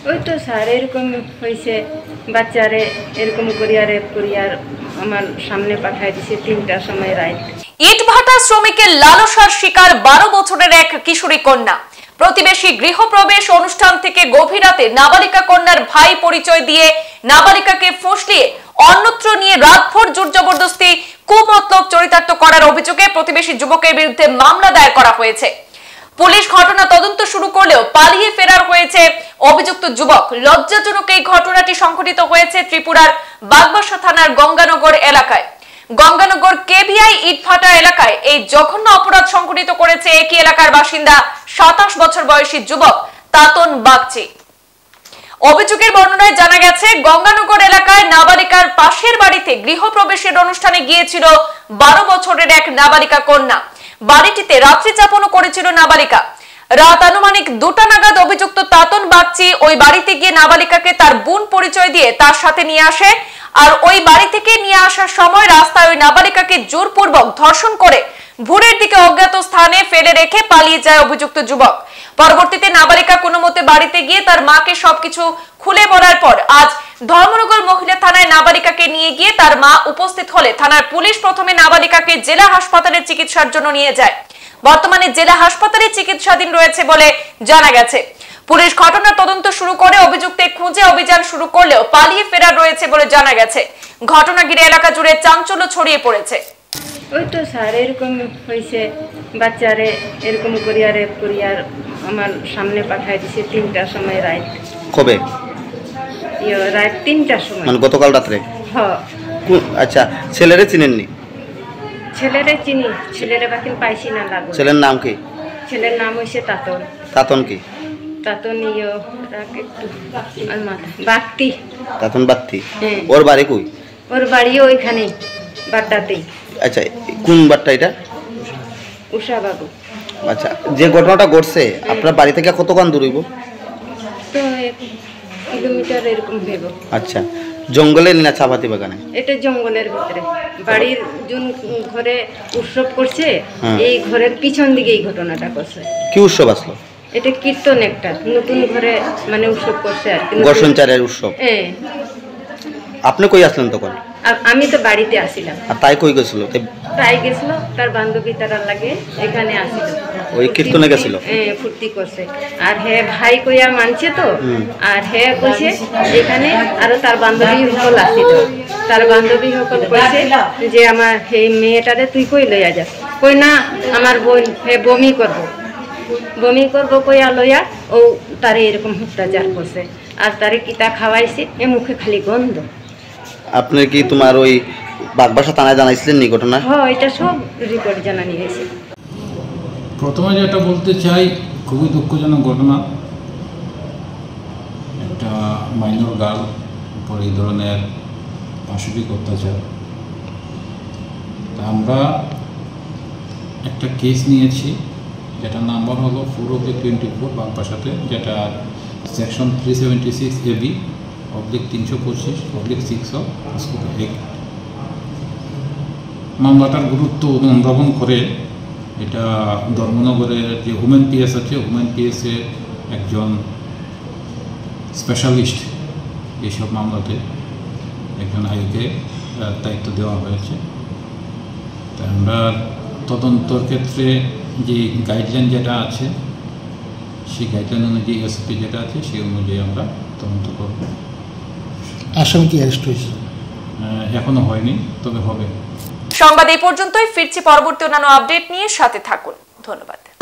ওই তো স্যার এরকম হয়েছে, বাচ্চারে এরকম করিয়া রেপ করিয়ার আমার সামনে পাঠাই দিছে 3টার সময় রাত। ইটভাটা শ্রমিকের লালসার শিকার 12 বছরের এক কিশোরী কন্যা। প্রতিবেশী গৃহপ্রবেশ অনুষ্ঠান থেকে গভীর রাতে নাবালিকা কন্যার ভাই পরিচয় দিয়ে নাবালিকাকে ফুসলিয়ে অন্যত্র নিয়ে রাতভর জোর জবরদস্তি কুমতলব চরিতার্থ করার অভিযোগে প্রতিবেশী যুবকের বিরুদ্ধে মামলা দায়ের করা হয়েছে। পুলিশ ঘটনা তদন্ত শুরু করলেও পালিয়ে ফেরার হয়েছে অভিযুক্ত যুবক। লজ্জাজনক এই ঘটনাটি সংঘটিত হয়েছে ত্রিপুরার বাগবাসা থানার গঙ্গানগর এলাকায়। গঙ্গানগর কেবিআই ইটভাটা এলাকায় এই জঘন্য অপরাধ সংঘটিত করেছে একই এলাকার বাসিন্দা 27 বছর বয়সী যুবক তাতন বাগচি। অভিযোগের বর্ণনায় জানা গেছে, গঙ্গানগর এলাকায় নাবালিকার পাশের বাড়িতে গৃহপ্রবেশের অনুষ্ঠানে গিয়েছিল 12 বছরের এক নাবালিকা কন্যা। বাড়িটিতে রাত্রি যাপনও করেছিল নাবালিকা। রাত আনুমানিক 2টা নাগাদ অভিযুক্ত তাতন বাগচি ওই বাড়িতে গিয়ে নাবালিকাকে তার বোন পরিচয় দিয়ে তার সাথে নিয়ে আসে। আর ওই বাড়ি থেকে নিয়ে আসার সময় রাস্তায় ওই নাবালিকাকে জোরপূর্বক ধর্ষণ করে ভোরের দিকে অজ্ঞাত স্থানে ফেলে রেখে পালিয়ে যায় অভিযুক্ত যুবক। পরবর্তীতে নাবালিকা কোনো মতে বাড়িতে গিয়ে তার মাকে সবকিছু খুলে বলার পর আজ ধর্মনগর মহিলা থানায় নাবালিকাকে নিয়ে গিয়ে তার মা উপস্থিত হলে থানার পুলিশ প্রথমে নাবালিকাকে জেলা হাসপাতালে চিকিৎসার জন্য নিয়ে যায়। বর্তমানে জেলা হাসপাতালে চিকিৎসাধীন রয়েছে বলে জানা গেছে। পুলিশ ঘটনার তদন্ত শুরু করে অভিযুক্তের খুঁজে অভিযান শুরু করলেও পালিয়ে ফেরার রয়েছে বলে জানা গেছে। ঘটনা ঘিরে এলাকা জুড়ে চাঞ্চল্য ছড়িয়ে পড়েছে। ওই তো স্যার এরকম হয়েছে, বাচ্চারে এরকম করিয়া রেপ করিয়ার আমার সামনে পাঠাই দিছে 3টার সময় রাত। কবে? রাত 3টার সময়, মানে গতকাল রাতে? হ্যাঁ। আচ্ছা, ছেলেরে চিনেননি? ছেলেরে চিনি, ছেলেরে বাকি পাইছি না। লাগো। ছেলের নাম কি? ছেলের নাম হইছে তাতন। তাতন কি? তাতন বাগতি। তাতন বাগতি। ওর বাড়ি কই? ওর বাড়ি ওইখানে বাড্ডাতেই। আচ্ছা, কোন বাড়িটা এটা? উষা বাবু। আচ্ছা, যে ঘটনাটা ঘটছে আপনার বাড়ি থেকে কতক্ষণ দূর হইব? তো 1 কিলোমিটার এরকম হইব। আচ্ছা, জঙ্গলে না চাপাতি বাগানে? এটা জঙ্গলের ভিতরে। বাড়ির যোন ঘরে উৎসব করছে, এই ঘরের পিছন দিকে এই ঘটনাটা করছে। কি উৎসব আসলো? এটা কীর্তন, একটা নতুন ঘরে মানে উৎসব করছে আর কি, বর্ষণচারের উৎসব। হ্যাঁ। আপনি কই আসলেন তখন? আমি তো বাড়িতে আসিলাম। আর তাই কই গেছিল? তাই গেছিল, তার বান্ধবী তারা লাগে এখানে আসিল। ওই কীর্তনে গেছিল? হ্যাঁ, ফুর্তি করছে। আর হ্যাঁ ভাই কইয়া মানছে তো। আর হ্যাঁ কইছে এখানে আরো তার বান্ধবী সকল আসিল। তার বান্ধবী সকল কইছে যে আমার এই মেয়েটারে তুই কই লইয়া যা। কই না, আমার বোন হে বমি করবো কইয়া লইয়া ও তারে এরকম অত্যাচার করছে। আর তারে কিতা খাওয়াইছে, এ মুখে খালি গন্ধ। আপনি কি তোমার ওই বাগবাসা থানায় জানাইছিলেন নি ঘটনা? হ্যাঁ, এটা সব রিপোর্ট জানানি হয়েছে। প্রথমে যেটা বলতে চাই, খুবই দুঃখজনক ঘটনা। একটা মাইনর গার্ল উপর এই ধরনের পাশবিক অত্যাচার। তা আমরা একটা কেস নিয়েছি, যেটার নাম্বার হলো 4/24 বাগবাসাতে, যেটা সেকশন 376 AB /325/6 মামলাটার গুরুত্ব অনুধাবন করে এটা ধর্মনগরের যে ওমেন পিএস আছে, ওমেন পিএসের একজন স্পেশালিস্ট এইসব মামলাতে একজন আইকে দায়িত্ব দেওয়া হয়েছে। তাই আমরা তদন্তর ক্ষেত্রে যে গাইডলাইন যেটা আছে, সেই গাইডলাইন অনুযায়ী এসপি যেটা আছে সেই অনুযায়ী আমরা তদন্ত করব। আসামি কি অ্যারেস্ট হয়েছে? এখনো হয়নি, তবে হবে। সংবাদ এই পর্যন্তই। ফিরছি পরবর্তী অন্যান্য আপডেট নিয়ে, সাথে থাকুন। ধন্যবাদ।